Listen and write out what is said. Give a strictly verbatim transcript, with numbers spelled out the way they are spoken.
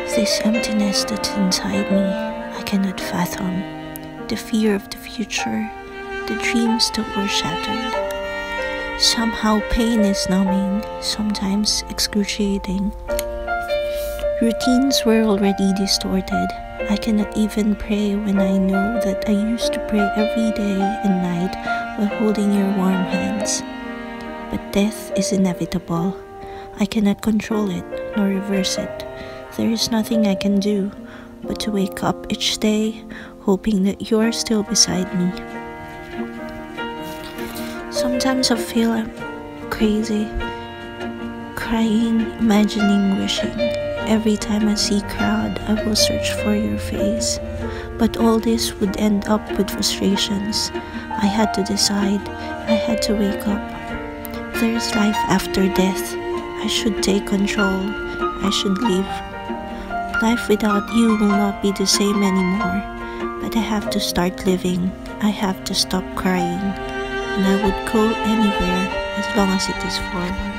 This emptiness that's inside me, I cannot fathom. The fear of the future, the dreams that were shattered. Somehow pain is numbing, sometimes excruciating. Routines were already distorted. I cannot even pray when I know that I used to pray every day and night while holding your warm hands. But death is inevitable. I cannot control it nor reverse it. There is nothing I can do but to wake up each day hoping that you are still beside me. Sometimes I feel I'm crazy, crying, imagining, wishing. Every time I see crowd, I will search for your face. But all this would end up with frustrations. I had to decide, I had to wake up. There is life after death. I should take control. I should leave. Life without you will not be the same anymore. But I have to start living. I have to stop crying. And I would go anywhere as long as it is forward.